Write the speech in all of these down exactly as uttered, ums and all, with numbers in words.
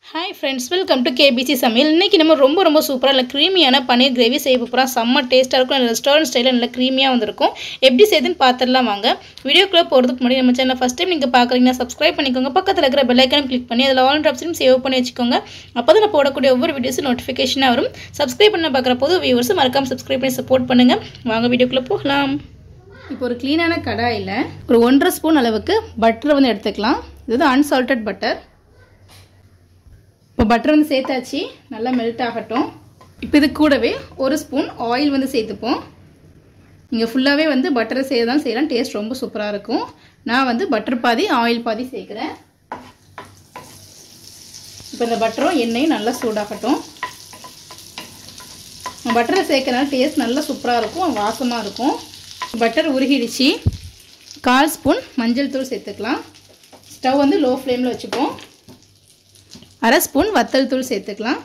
Hi friends, welcome to K B C சமையல். இன்னைக்கு நம்ம ரொம்ப ரொம்ப சூப்பரா இல்ல கிரீமியான பன்னீர் கிரேவி செய்ய போறோம். செம்ம டேஸ்டா இருக்கும். ரெஸ்டாரன்ட் ஸ்டைல்ல நல்ல கிரீமியா வந்திருக்கும். எப்படி செய்யுதுன்னு பார்த்தறலாம் வாங்க. வீடியோக்குள்ள போறதுக்கு முன்னாடி நம்ம சேனலை ஃபர்ஸ்ட் டைம் நீங்க பார்க்கறீங்கன்னா Subscribe பண்ணிக்கோங்க. பக்கத்துல இருக்கிற பெல் ஐகானை கிளிக் பண்ணி அதுல ஆல் ஆப்ஷனும் சேவ் பண்ணி வச்சுக்கோங்க. அப்பதான் நான் போடக்கூடிய ஒவ்வொரு வீடியோஸும் நோட்டிஃபிகேஷனா வரும். Subscribe பண்ண பார்க்குற போது வியூவர்ஸ் மறக்காம Subscribe பண்ணி சப்போர்ட் பண்ணுங்க. வாங்க வீடியோக்குள்ள போகலாம். இப்போ ஒரு க்ளீனான கடாயில ஒரு ஒன்றரை ஸ்பூன் அளவுக்கு பட்டர் வந்து எடுத்துக்கலாம். இது அன்சால்ட்டட் பட்டர். இப்போ பட்டர் வந்து சேர்த்தாச்சு, நல்லா மெல்ட் ஆகட்டும். இப்போ இது கூடவே ஒரு ஸ்பூன் ஆயில் வந்து சேர்த்துப்போம். நீங்கள் ஃபுல்லாகவே வந்து பட்டரை செய்யதான் செய்யலாம், டேஸ்ட் ரொம்ப சூப்பராக இருக்கும். நான் வந்து பட்டர் பாதி ஆயில் பாதி சேர்க்குறேன். இப்போ இந்த பட்டரும் எண்ணெயும் நல்லா சூடாகட்டும். பட்டரை சேர்க்கறதுனால டேஸ்ட் நல்லா சூப்பராக இருக்கும், வாசமாக இருக்கும். பட்டர் உருகிடுச்சு. கால் ஸ்பூன் மஞ்சள் தூள் சேர்த்துக்கலாம். ஸ்டவ் வந்து லோ ஃப்ளேமில் வச்சுப்போம். அரை ஸ்பூன் வத்தல் தூள் சேர்த்துக்கலாம்.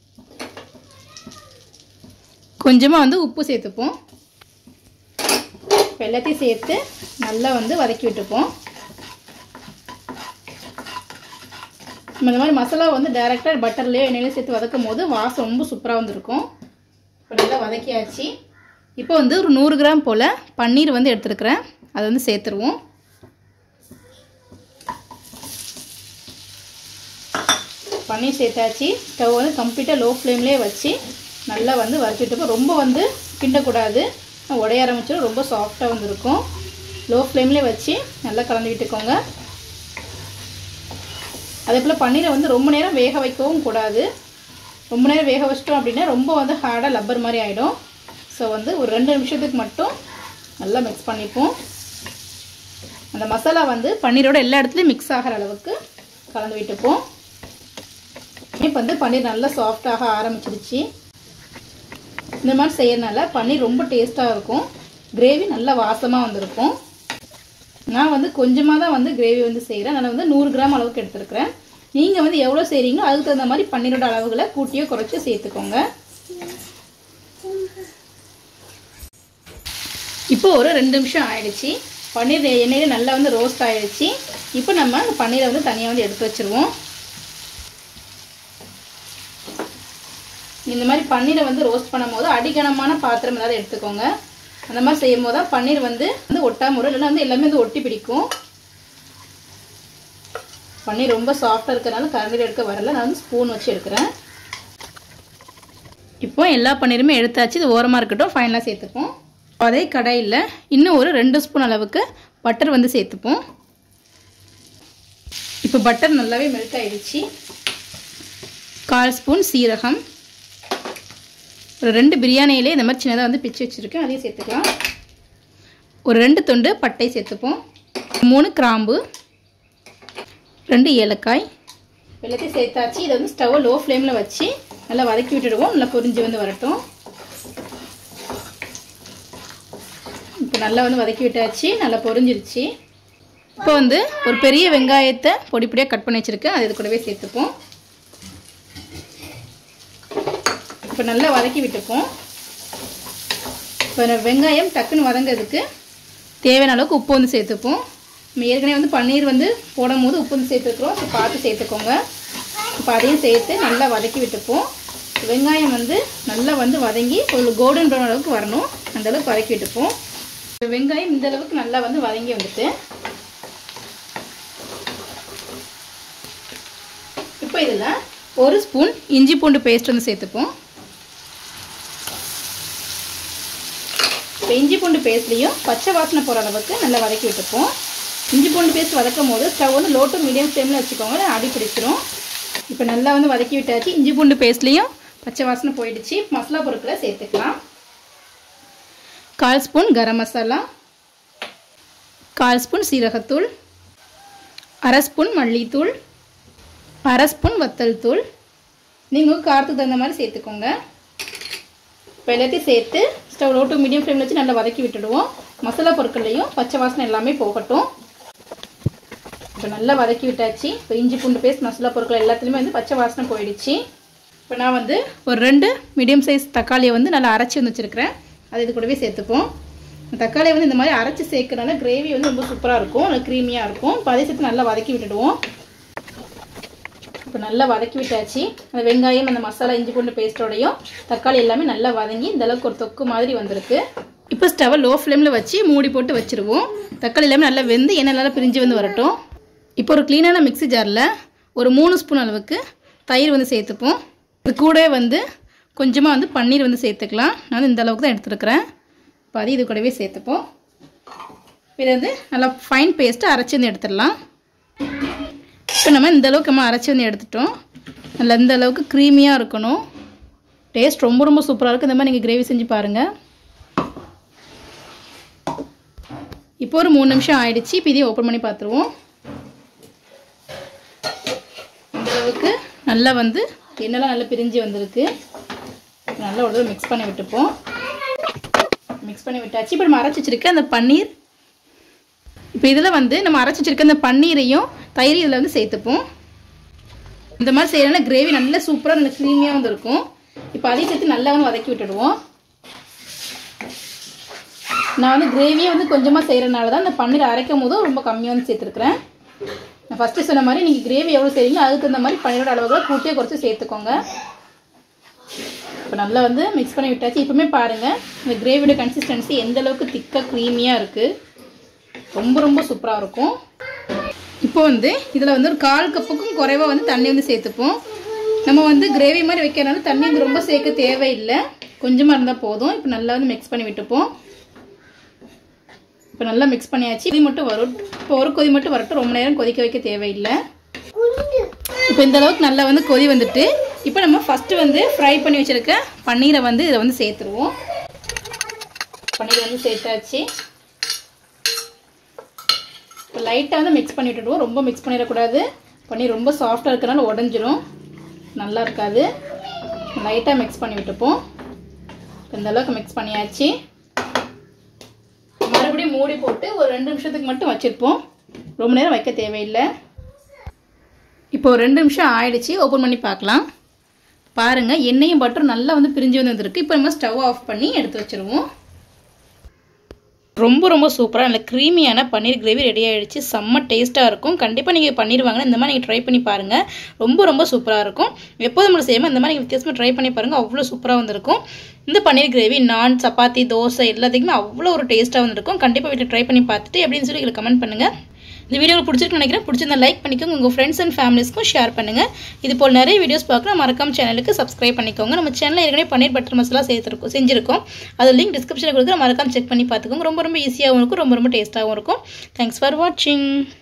கொஞ்சமாக வந்து உப்பு சேர்த்துப்போம். எல்லாத்தையும் சேர்த்து நல்லா வந்து வதக்கி விட்டுப்போம். இந்த மாதிரி மசாலா வந்து டைரெக்டாக பட்டர்லேயோ எண்ணெயிலையும் சேர்த்து வதக்கும் போது வாசம் ரொம்ப சூப்பராக வந்துருக்கும். இப்போ நல்லா வதக்கியாச்சு. இப்போ வந்து ஒரு நூறு கிராம் போல் பன்னீர் வந்து எடுத்துருக்கிறேன், அதை வந்து சேர்த்துருவோம். பன்னீர் சேர்த்தாச்சு. ஸ்டவ் வந்து கம்ப்ளீட்டாக லோ ஃப்ளேம்லேயே வச்சு நல்லா வந்து வறுத்துட்டு, ரொம்ப வந்து கிண்டக்கூடாது, உடைய ஆரம்பிச்சிடும், ரொம்ப சாஃப்டாக வந்து இருக்கும். லோ ஃப்ளேம்லேயே வச்சு நல்லா கலந்து விட்டுக்கோங்க. அதே போல் பன்னீரை வந்து ரொம்ப நேரம் வேக வைக்கவும் கூடாது. ரொம்ப நேரம் வேக வச்சிட்டோம் அப்படின்னா ரொம்ப வந்து ஹார்டாக லப்பர் மாதிரி ஆகிடும். ஸோ வந்து ஒரு ரெண்டு நிமிஷத்துக்கு மட்டும் நல்லா மிக்ஸ் பண்ணிப்போம். அந்த மசாலா வந்து பன்னீரோட எல்லா இடத்துலையும் மிக்ஸ் ஆகிற அளவுக்கு கலந்து விட்டுப்போம். இப்போ வந்து பன்னீர் நல்லா சாஃப்டாக ஆரம்பிச்சிருச்சு. இந்த மாதிரி செய்யறதுனால பன்னீர் ரொம்ப டேஸ்ட்டாக இருக்கும், கிரேவி நல்லா வாசமாக வந்திருக்கும். நான் வந்து கொஞ்சமாக தான் வந்து கிரேவி வந்து செய்கிறேன், அதனால் வந்து நூறு கிராம் அளவுக்கு எடுத்துருக்கிறேன். நீங்கள் வந்து எவ்வளோ செய்கிறீங்களோ அதுக்கு தகுந்த மாதிரி பன்னீரோட அளவுகளை கூட்டியோ குறைச்சி சேர்த்துக்கோங்க. இப்போ ஒரு ரெண்டு நிமிஷம் ஆயிடுச்சு. பன்னீர் எண்ணெயில் நல்லா வந்து ரோஸ்ட் ஆகிடுச்சு. இப்போ நம்ம அந்த பன்னீரை வந்து தனியாக வந்து எடுத்து வச்சுருவோம். இந்த மாதிரி பன்னீரை வந்து ரோஸ்ட் பண்ணும் போது அடிகனமான பாத்திரம் ஏதாவது எடுத்துக்கோங்க. அந்த மாதிரி செய்யும் போது தான் பன்னீர் வந்து வந்து ஒட்டாம வரும், இல்லைன்னா வந்து எல்லாமே வந்து ஒட்டி பிடிக்கும். பன்னீர் ரொம்ப சாஃப்டாக இருக்கிறனால கரண்டியில் எடுக்க வரல, நான் வந்து ஸ்பூன் வச்சு எடுக்கிறேன். இப்போ எல்லா பன்னீருமே எடுத்தாச்சு. இது ஓரமாக இருக்கட்டும், ஃபைனலாக சேர்த்துப்போம். அதே கடாயில் இன்னும் ஒரு ரெண்டு ஸ்பூன் அளவுக்கு பட்டர் வந்து சேர்த்துப்போம். இப்போ பட்டர் நல்லாவே மெல்ட் ஆகிடுச்சு. கால் ஸ்பூன் சீரகம், ஒரு ரெண்டு பிரியாணியிலே இந்த மாதிரி சின்னதாக வந்து பிச்சு வச்சுருக்கேன், அதையும் சேர்த்துக்கலாம். ஒரு ரெண்டு துண்டு பட்டை சேர்த்துப்போம். மூணு கிராம்பு, ரெண்டு ஏலக்காய், எல்லாத்தையும் சேர்த்தாச்சு. இதை வந்து ஸ்டவ்வை லோ ஃப்ளேமில் வச்சு நல்லா வதக்கி விட்டுடுவோம். நல்லா பொரிஞ்சு வந்து வரட்டும். இப்போ நல்லா வந்து வதக்கி விட்டாச்சு, நல்லா பொரிஞ்சிருச்சு. இப்போ வந்து ஒரு பெரிய வெங்காயத்தை பொடி பொடியாக கட் பண்ணி வச்சுருக்கேன், அது இது கூடவே சேர்த்துப்போம். இப்போ நல்லா வதக்கி விட்டுப்போம். இப்போ வெங்காயம் டக்குன்னு வதங்கிறதுக்கு தேவையான அளவுக்கு உப்பு வந்து சேர்த்துப்போம். நம்ம ஏற்கனவே வந்து பன்னீர் வந்து போடும் போது உப்பு வந்து சேர்த்துக்கிறோம், இப்போ பார்த்து சேர்த்துக்கோங்க. இப்போ அதையும் சேர்த்து நல்லா வதக்கி விட்டுப்போம். வெங்காயம் வந்து நல்லா வந்து வதங்கி ஒரு கோல்டன் ப்ரௌன் அளவுக்கு வரணும், அந்தளவுக்கு வதக்கி விட்டுப்போம். வெங்காயம் இந்த அளவுக்கு நல்லா வந்து வதங்கி வந்துட்டு இப்போ இதில் ஒரு ஸ்பூன் இஞ்சி பூண்டு பேஸ்ட் வந்து சேர்த்துப்போம். இப்போ இஞ்சி பூண்டு பேஸ்ட்லேயும் பச்சை வாசனை போகிற அளவுக்கு நல்லா வதக்கி விட்டுப்போம். இஞ்சி பூண்டு பேஸ்ட் வதக்கும் போது ஸ்டவ் வந்து லோ டு மீடியம் ஃப்ளேமில் வச்சுக்கோங்க, அடி பிடிச்சிரும். இப்போ நல்லா வந்து வதக்கி விட்டாச்சு. இஞ்சி பூண்டு பேஸ்ட்லேயும் பச்சை வாசனை போயிடுச்சு. மசாலா பொருட்களை சேர்த்துக்கலாம். கால் ஸ்பூன் கரம் மசாலா, கால் ஸ்பூன் சீரகத்தூள், அரை ஸ்பூன் மல்லித்தூள், அரை ஸ்பூன் வத்தல் தூள். நீங்கள் காரத்துக்கு தகுந்த மாதிரி சேர்த்துக்கோங்க. இப்போ எல்லாத்தையும் சேர்த்து ஸ்டவ் லோ டு மீடியம் ஃப்ளேமில் வச்சு நல்லா வதக்கி விட்டுடுவோம். மசாலா பொருட்கள்லையும் பச்சை வாசனை எல்லாமே போகட்டும். இப்போ நல்லா வதக்கி விட்டாச்சு. இப்போ இஞ்சி பூண்டு பேஸ்ட் மசாலா பொருட்கள் எல்லாத்துலேயுமே வந்து பச்சை வாசனை போயிடுச்சு. இப்போ நான் வந்து ஒரு ரெண்டு மீடியம் சைஸ் தக்காளியை வந்து நல்லா அரைச்சி வந்து வச்சுருக்கிறேன், அது இது கூடவே சேர்த்துப்போம். தக்காளியை வந்து இந்த மாதிரி அரைச்சி சேர்க்கறனால கிரேவி வந்து ரொம்ப சூப்பராக இருக்கும், நல்லா க்ரீமியாக இருக்கும். இப்போ அதை சேர்த்து நல்லா வதக்கி விட்டுடுவோம். இப்போ நல்லா வதக்கி விட்டாச்சு. அந்த வெங்காயம் அந்த மசாலா இஞ்சி பூண்டு பேஸ்ட்டோடையும் தக்காளி எல்லாமே நல்லா வதங்கி இந்த அளவுக்கு ஒரு தொக்கு மாதிரி வந்திருக்கு. இப்போ ஸ்டவ்வை லோ ஃப்ளேமில் வச்சு மூடி போட்டு வச்சுருவோம். தக்காளி எல்லாமே நல்லா வெந்து எண்ணெய் நல்லா பிரிஞ்சு வந்து வரட்டும். இப்போ ஒரு க்ளீனான மிக்ஸி ஜாரில் ஒரு மூணு ஸ்பூன் அளவுக்கு தயிர் வந்து சேர்த்துப்போம். இது கூடவே வந்து கொஞ்சமாக வந்து பன்னீர் வந்து சேர்த்துக்கலாம். நான் வந்து இந்த அளவுக்கு தான் எடுத்துருக்கிறேன். இப்போ அது இது கூடவே சேர்த்துப்போம். இது வந்து நல்லா ஃபைன் பேஸ்ட்டு அரைச்சி வந்து எடுத்துடலாம். இப்போ நம்ம இந்த அளவுக்கு நம்ம அரைச்சி வந்து எடுத்துட்டோம். நல்லா இந்த அளவுக்கு க்ரீமியாக இருக்கணும். டேஸ்ட் ரொம்ப ரொம்ப சூப்பராக இருக்குது. இந்த மாதிரி நீங்கள் கிரேவி செஞ்சு பாருங்கள். இப்போ ஒரு மூணு நிமிஷம் ஆயிடுச்சு. இப்போ இதையும் ஓப்பன் பண்ணி பார்த்துருவோம். இந்த அளவுக்கு நல்லா வந்து எண்ணெய்லாம் நல்லா பிரிஞ்சு வந்திருக்கு. நல்லா ஒரு தடவை மிக்ஸ் பண்ணி விட்டுப்போம். மிக்ஸ் பண்ணி விட்டாச்சு. இப்போ நம்ம அரைச்சி வச்சுருக்க அந்த பன்னீர் இப்போ இதில் வந்து நம்ம அரைச்சி வச்சுருக்க அந்த பன்னீரையும் தயிர் இதில் வந்து சேர்த்துப்போம். இந்த மாதிரி செய்யறதுனால கிரேவி நல்லா சூப்பராக நல்ல க்ரீமியாக வந்து இருக்கும். இப்போ அதையும் சேர்த்து நல்லா வந்து வதக்கி விட்டுடுவோம். நான் வந்து கிரேவியை வந்து கொஞ்சமாக செய்கிறனால தான் இந்த பன்னீர் அரைக்கும் போதும் ரொம்ப கம்மியாக வந்து சேர்த்துருக்குறேன். நான் ஃபஸ்ட்டு சொன்ன மாதிரி நீங்கள் கிரேவி எவ்வளோ செய்கிறீங்களோ அதுக்கு தகுந்த மாதிரி பன்னீரோட அளவுகளை கூட்டியே குறைச்சி சேர்த்துக்கோங்க. இப்போ நல்லா வந்து மிக்ஸ் பண்ணி விட்டாச்சு. இப்போவுமே பாருங்கள் இந்த கிரேவியோட கன்சிஸ்டன்சி எந்த அளவுக்கு திக்காக க்ரீமியாக இருக்குது. ரொம்ப ரொம்ப சூப்பராக இருக்கும். இப்போ வந்து இதில் வந்து ஒரு கால் கப்புக்கும் குறைவாக வந்து தண்ணி வந்து சேர்த்துப்போம். நம்ம வந்து கிரேவி மாதிரி வைக்கிறனால தண்ணி வந்து ரொம்ப சேர்க்க தேவையில்லை, கொஞ்சமாக இருந்தால் போதும். இப்போ நல்லா வந்து மிக்ஸ் பண்ணி விட்டுப்போம். இப்போ நல்லா மிக்ஸ் பண்ணியாச்சு. கொதி மட்டும் வரும். இப்போ ஒரு கொதி மட்டும் வரட்டும், ரொம்ப நேரம் கொதிக்க வைக்க தேவையில்லை. இப்போ இந்த அளவுக்கு நல்லா வந்து கொதி வந்துட்டு இப்போ நம்ம ஃபஸ்ட்டு வந்து ஃப்ரை பண்ணி வச்சுருக்க பன்னீரை வந்து இதை வந்து சேர்த்துருவோம். பன்னீரை வந்து சேர்த்தாச்சு. இப்போ லைட்டாக வந்து மிக்ஸ் பண்ணி விட்டுடுவோம். ரொம்ப மிக்ஸ் பண்ணிடக்கூடாது. பன்னீர் ரொம்ப சாஃப்டாக இருக்கிறனால உடஞ்சிரும், நல்லா இருக்காது. லைட்டாக மிக்ஸ் பண்ணி விட்டுப்போம். இந்த அளவுக்கு மிக்ஸ் பண்ணியாச்சு. மறுபடியும் மூடி போட்டு ஒரு ரெண்டு நிமிஷத்துக்கு மட்டும் வச்சுருப்போம். ரொம்ப நேரம் வைக்க தேவையில்லை. இப்போ ஒரு ரெண்டு நிமிஷம் ஆயிடுச்சு. ஓப்பன் பண்ணி பார்க்கலாம். பாருங்கள் எண்ணெயும் பட்டரும் நல்லா வந்து பிரிஞ்சு வந்து வந்துருக்கு. இப்போ நம்ம ஸ்டவ் ஆஃப் பண்ணி எடுத்து வச்சுருவோம். ரொம்ப ரொம்ப சூப்பராக நல்ல க்ரீமியான பன்னீர் கிரேவி ரெடி ஆகிடுச்சு. செம்ம டேஸ்ட்டாக இருக்கும். கண்டிப்பாக நீங்கள் பன்னீர் வாங்கினா இந்த மாதிரி நீங்கள் ட்ரை பண்ணி பாருங்கள். ரொம்ப ரொம்ப சூப்பராக இருக்கும். எப்போதும் நம்மளுக்கு செய்யாமல் இந்த மாதிரி நீங்கள் வித்தியாசமாக ட்ரை பண்ணி பாருங்கள். அவ்வளோ சூப்பராக வந்துருக்கும். இந்த பன்னீர் கிரேவி நான் சப்பாத்தி தோசை எல்லாத்துக்குமே அவ்வளோ ஒரு டேஸ்ட்டாக வந்துருக்கும். கண்டிப்பாக வீட்டில் ட்ரை பண்ணி பார்த்துட்டு எப்படின்னு சொல்லி எங்களுக்கு கமெண்ட் பண்ணுங்கள். இந்த வீடியோ பிடிச்சிருக்கு நினைக்கிறேன். பிடிச்சிருந்தா லைக் பண்ணிக்கோங்க. உங்கள் ஃப்ரெண்ட்ஸ் அண்ட் ஃபேமிலிஸ்க்கும் ஷேர் பண்ணுங்கள். இது போல் நிறைய வீடியோஸ் பார்க்கலாம். மறக்காம சேனலுக்கு சப்ஸ்கிரைப் பண்ணிக்கோங்க. நம்ம சேனலில் ஏற்கனவே பன்னீர் பட்டர் மசாலா சேர்த்துருக்கோம் செஞ்சுருக்கோம். அது லிங்க் டிஸ்கிரிப்ஷனில் கொடுக்குற மறக்காம செக் பண்ணி பார்த்துக்கோங்க. ரொம்ப ரொம்ப ஈஸியாகவும் இருக்கும், ரொம்ப ரொம்ப டேஸ்ட்டாகவும் இருக்கும். தேங்க்ஸ் ஃபார் வாட்சிங்.